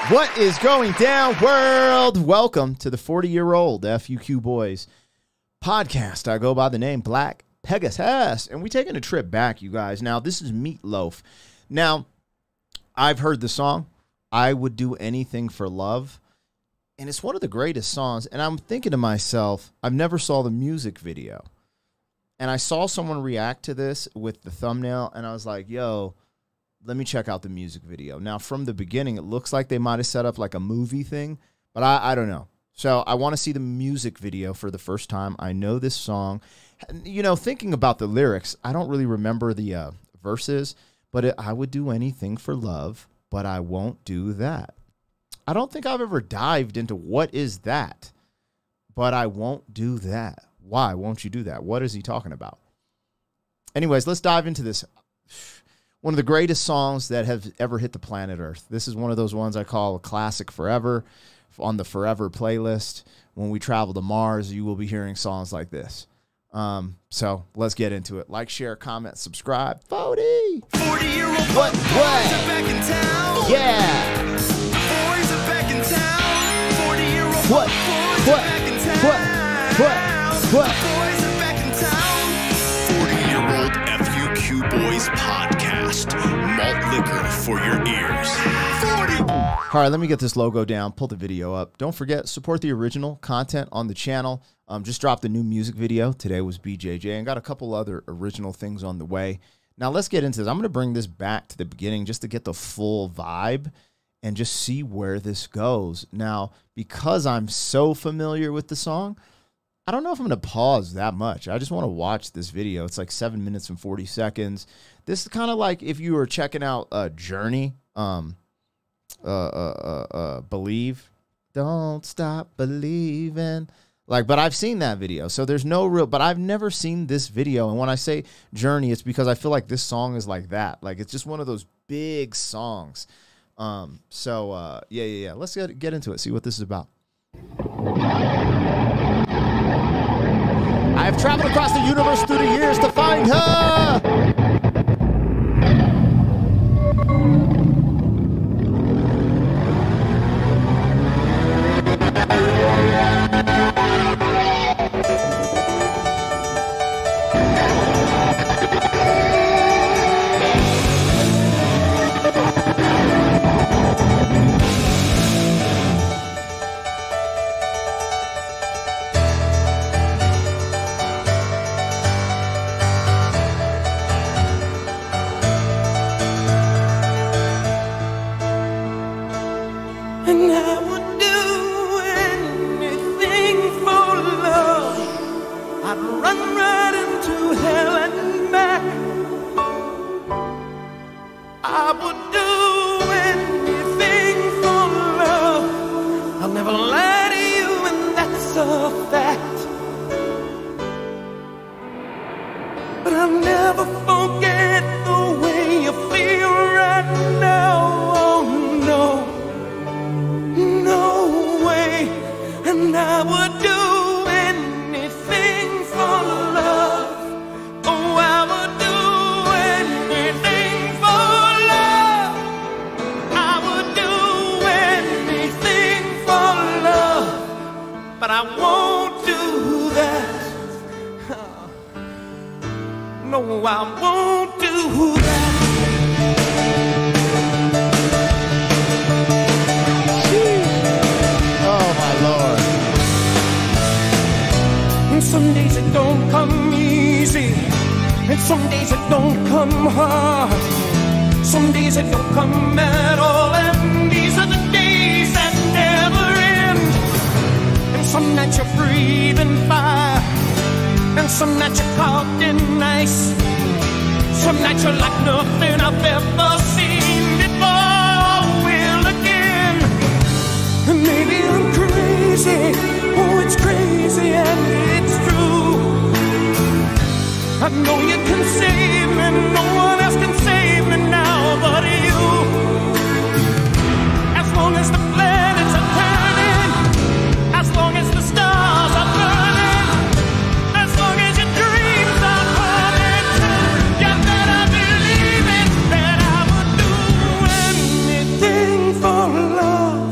What is going down, world? Welcome to the 40-year-old FUQ Boys podcast. I go by the name Black Pegasus, and we're taking a trip back, you guys. Now, this is Loaf. Now, I've heard the song, I Would Do Anything for Love, and it's one of the greatest songs, and I'm thinking to myself, I've never saw the music video, and I saw someone react to this with the thumbnail, and I was like, yo, let me check out the music video. Now, from the beginning, it looks like they might have set up like a movie thing, but I don't know. So I want to see the music video for the first time. I know this song. You know, thinking about the lyrics, I don't really remember the verses, but I would do anything for love, but I won't do that. I don't think I've ever dived into what is that, but I won't do that. Why won't you do that? What is he talking about? Anyways, let's dive into this. One of the greatest songs that have ever hit the planet Earth. This is one of those ones I call a classic forever. On the Forever playlist, when we travel to Mars, you will be hearing songs like this. So let's get into it. Like, share, comment, subscribe. 40-year-old what? Back in town. Yeah. Boys are back in town. 40-year-old what? Back in town. What? Boys are back in town. 40-year-old FUQ Boys podcast. Malt liquor for your ears. 40. All right, let me get this logo down, pull the video up. Don't forget, support the original content on the channel. Just dropped a new music video. Today was BJJ and got a couple other original things on the way. Now, let's get into this. I'm going to bring this back to the beginning just to get the full vibe and just see where this goes. Now, because I'm so familiar with the song, I don't know if I'm going to pause that much. I just want to watch this video. It's like 7 minutes and 40 seconds. This is kind of like if you were checking out Journey, Believe, Don't Stop Believing. Like, but I've seen that video, so there's no real, but I've never seen this video. And when I say Journey, it's because I feel like this song is like that. Like, it's just one of those big songs. Yeah. Let's get into it, see what this is about. I have traveled across the universe through the years to find her. And I would do anything for love. I'd run right into hell and back. I would do anything for love. I'll never lie to you, and that's a fact. But I'll never forget the way you feel right now. Oh no. No way, and I would do anything for love. Oh, I would do anything for love. I would do anything for love, but I won't do that. No, I won't do that. Some days it don't come easy, and some days it don't come hard. Some days it don't come at all, and these are the days that never end. And some nights you're breathing fire, and some nights you're caught in ice. Some nights you're like nothing I've ever seen before. Will again, and maybe I'm crazy. Oh, it's crazy and it's true. I know you can save me, no one else can save me now but you. As long as the planets are turning, as long as the stars are burning, as long as your dreams are coming true, you better believe it, that I would do anything for love.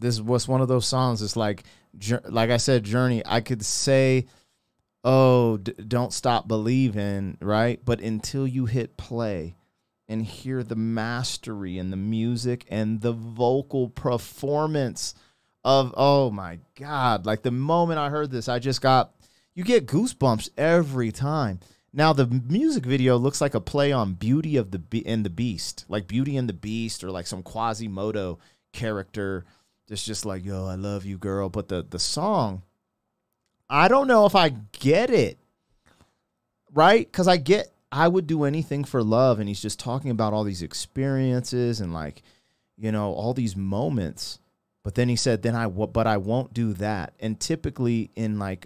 this was one of those songs. It's like I said, Journey. I could say, oh, don't stop believing, right? But until you hit play and hear the mastery and the music and the vocal performance of, oh my God, like the moment I heard this, you get goosebumps every time. Now, the music video looks like a play on Beauty and the Beast, like Beauty and the Beast, or like some Quasimodo character that's just like, yo, I love you, girl. But the song, I don't know if I get it, right? Because I would do anything for love, and he's just talking about all these experiences and like, you know, all these moments. But then he said, but I won't do that. And typically in like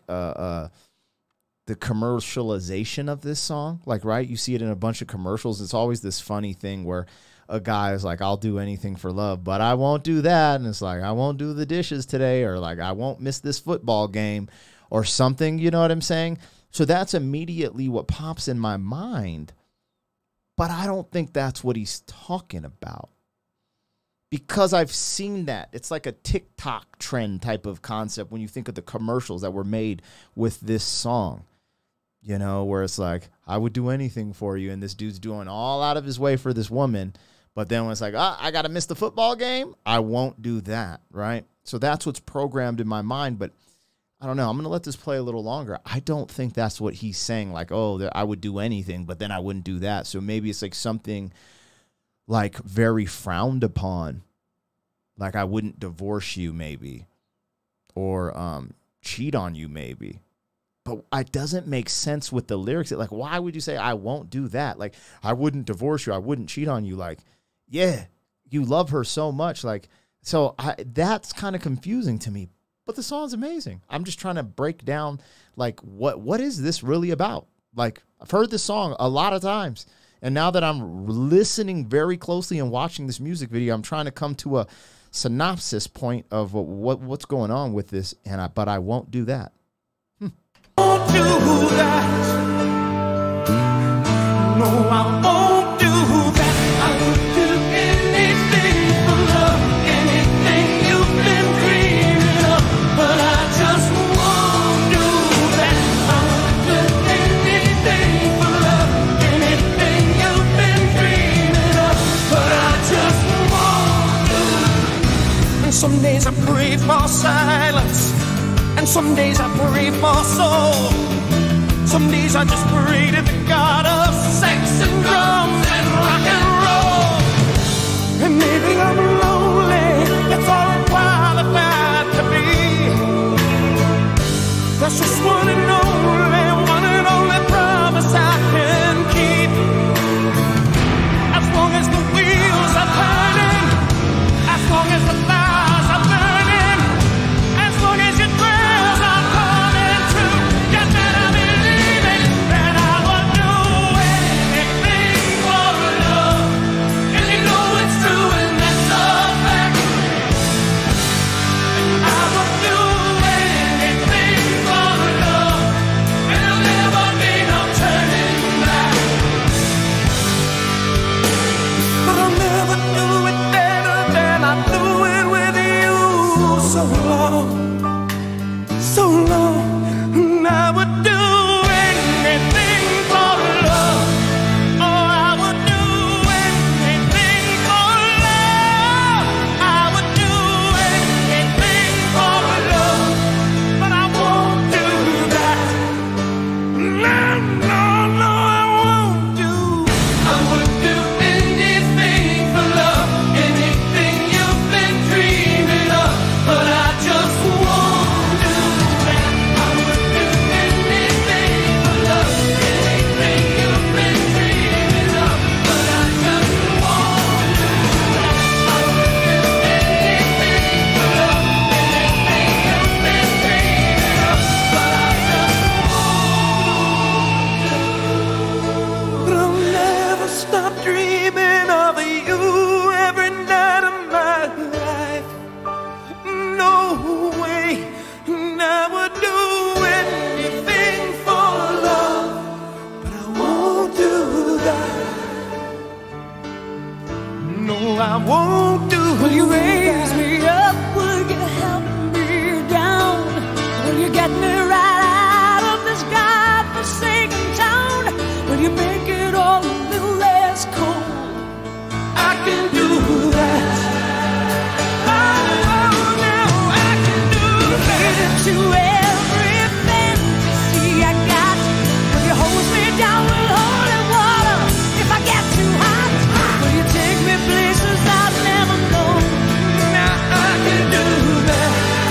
the commercialization of this song, like, right, you see it in a bunch of commercials. It's always this funny thing where a guy is like, I'll do anything for love, but I won't do that. And it's like, I won't do the dishes today, or like, I won't miss this football game or something. You know what I'm saying? So that's immediately what pops in my mind. But I don't think that's what he's talking about, because I've seen that. It's like a TikTok trend type of concept when you think of the commercials that were made with this song, you know, where it's like, I would do anything for you. And this dude's doing all out of his way for this woman. But then when it's like, I got to miss the football game, I won't do that, right? So that's what's programmed in my mind. But I don't know. I'm going to let this play a little longer. I don't think that's what he's saying. Like, oh, I would do anything, but then I wouldn't do that. So maybe it's like something like very frowned upon. Like, I wouldn't divorce you, maybe, or cheat on you, maybe. But it doesn't make sense with the lyrics. Like, why would you say, I won't do that? Like, I wouldn't divorce you, I wouldn't cheat on you. Like, yeah, you love her so much. Like, so that's kind of confusing to me. But the song's amazing. I'm just trying to break down, like, what is this really about? Like, I've heard this song a lot of times. And now that I'm listening very closely and watching this music video, I'm trying to come to a synopsis point of what's going on with this. But I won't do that. Won't do that. No, I won't do that. I would do anything for love, anything you've been dreaming of, but I just won't do that. I would do anything for love, anything you've been dreaming of, but I just won't do that. And some days I pray for silence, and some days I pray for soul. Some days I just pray to the God of sex and drums and rock and roll. And maybe I'm lonely, that's all I'm qualified to be. That's just one and only promise I can keep. As long as the wheels are turning, as long as the fires are burning, as long as your prayers are coming true, you better believe it, that I will do you everything. See, I got you. Will you hold me down with holy water? If I get too hot, will you take me places I've never known? Now I can do that.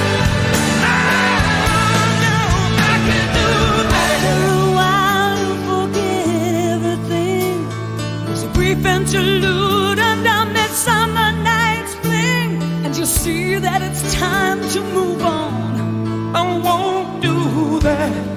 No, I can do that. After a while, you forget everything. There's a brief interlude under Midsummer Night's Fling, and you see that it's time to move on. I won't do that.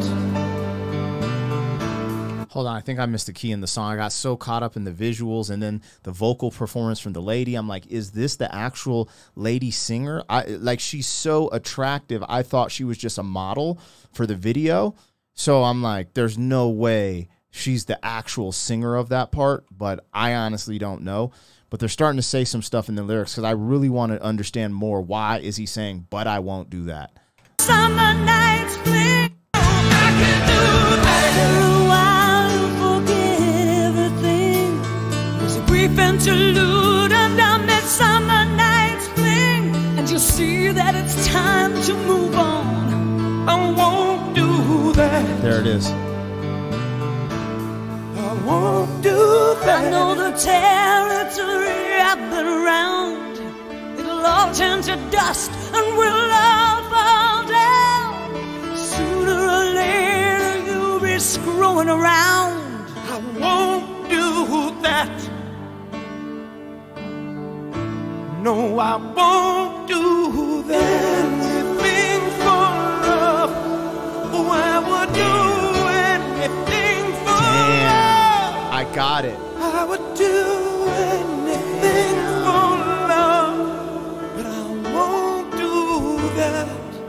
Hold on, I think I missed a key in the song. I got so caught up in the visuals and then the vocal performance from the lady. I'm like, is this the actual lady singer? Like, she's so attractive. I thought she was just a model for the video. So I'm like, there's no way she's the actual singer of that part, but I honestly don't know. But they're starting to say some stuff in the lyrics because I really want to understand more. Why is he saying, but I won't do that? Summer nights fling. I can do that. After a while, you forget everything. There's a brief interlude under Midsummer Night's Fling, and you see that it's time to move on. I won't do that. There it is. I won't do that. I know the territory I've been around. It'll all turn to dust and we'll all fall down. Sooner or later you'll be screwing around. I won't do that. No, I won't do that. Anything for love. Oh, I would do anything for love. I got it. I would do anything for love, but I won't do that.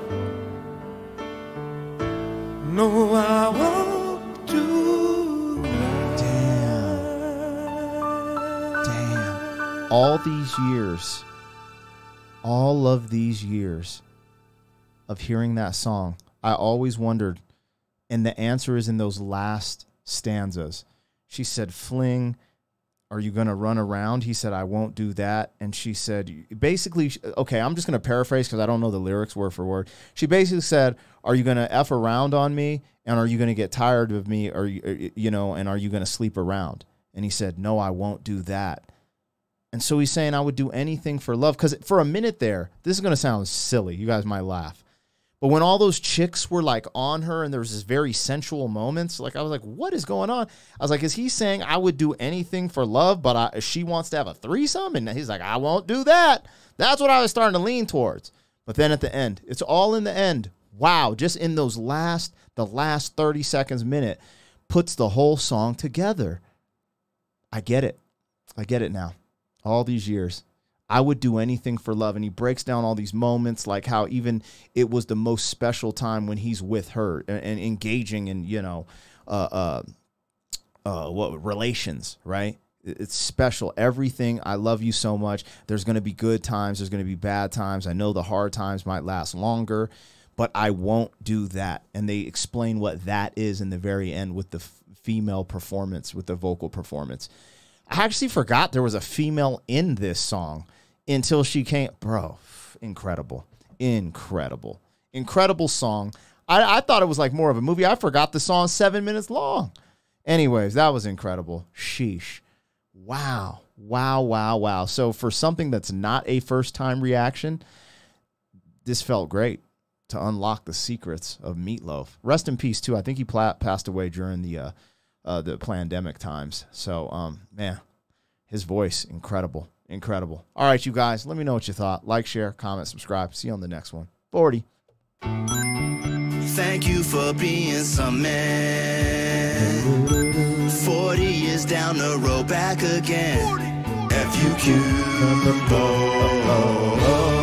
No, I won't do that. Damn. All of these years of hearing that song, I always wondered, and the answer is in those last stanzas. She said, fling, are you going to run around? He said, I won't do that. And she said, basically, okay, I'm just going to paraphrase because I don't know the lyrics word for word. She basically said, are you going to F around on me? And are you going to get tired of me? Or, you know, and are you going to sleep around? And he said, no, I won't do that. And so he's saying, I would do anything for love. Because for a minute there, this is going to sound silly. You guys might laugh. But when all those chicks were like on her and there was this very sensual moments, like I was like, what is going on? I was like, is he saying I would do anything for love, but she wants to have a threesome? And he's like, I won't do that. That's what I was starting to lean towards. But then at the end, it's all in the end. Wow, just in those the last 30 seconds, minute, puts the whole song together. I get it. I get it now. All these years. I would do anything for love. And he breaks down all these moments, like how even it was the most special time when he's with her and engaging in, you know, what relations, right? It's special. Everything. I love you so much. There's going to be good times. There's going to be bad times. I know the hard times might last longer, but I won't do that. And they explain what that is in the very end with the female performance, with the vocal performance. I actually forgot there was a female in this song until she came. Bro, incredible. Incredible. Incredible song. I thought it was like more of a movie. I forgot the song's 7 minutes long. Anyways, that was incredible. Sheesh. Wow. Wow, wow, wow. So for something that's not a first-time reaction, this felt great to unlock the secrets of Meat Loaf. Rest in peace, too. I think he passed away during the pandemic times. So, man, his voice, incredible. Incredible. All right, you guys, let me know what you thought. Like, share, comment, subscribe. See you on the next one. 40. Thank you for being some man. 40 years down the road, back again. FUQ.